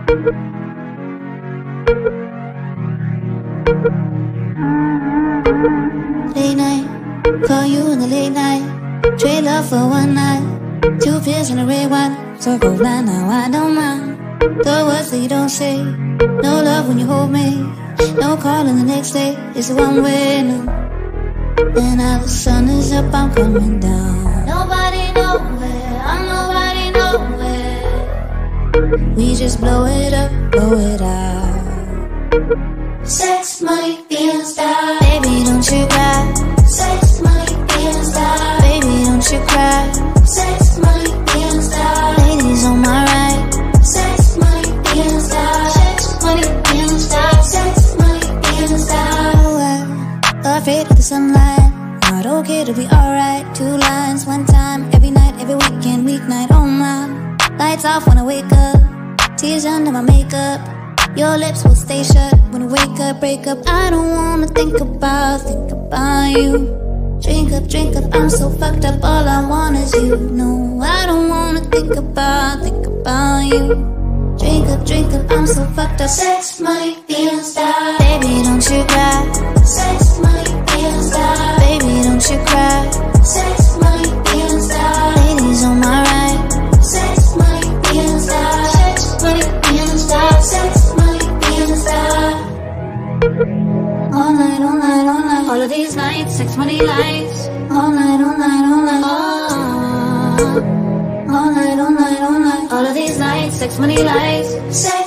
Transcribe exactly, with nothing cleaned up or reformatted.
Late night, call you in the late night. Trade love for one night. Two pills and a red wine. So go blind now, I don't mind. The words that you don't say. No love when you hold me. No calling the next day. It's a one way, no. And now the sun is up, I'm coming down. Nobody nowhere, I'm nobody nowhere. We just blow it up, blow it out. Sex, money, being a star. Baby, don't you cry. Sex, money, being a star. Baby, don't you cry. Sex, money, being a star. Ladies on my right. Sex, money, being a star. Sex, money, being a star. Sex, money, being a star. Oh, I'm afraid of the sunlight. Not okay to be alright. Two lines, one time, every night, every weekend, weeknight. Oh my, lights off when I wake up. Tears under my makeup. Your lips will stay shut when I wake up, break up. I don't wanna think about, think about you. Drink up, drink up, I'm so fucked up. All I want is you. No, I don't wanna think about, think about you. Drink up, drink up, I'm so fucked up. Sex, money, being a star. Baby, don't you cry. Sex, money, being a star. Baby, don't you cry. Sex, money, being a star. Ladies on my right. Sex, money, being a star. Sex, money, being a star. Sex, money, being a star. All night, all night, all night. All of these nights, sex, money, lights. All night, all night, all night. Oh. All night, all night, all night. All of these nights, sex, money, lights. Sex.